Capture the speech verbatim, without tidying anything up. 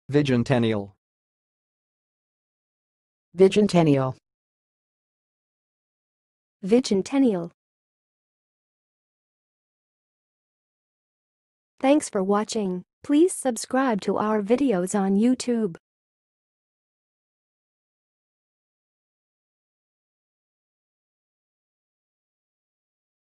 Vigentennial. Vigentennial. Vigentennial. Thanks for watching. Please subscribe to our videos on YouTube.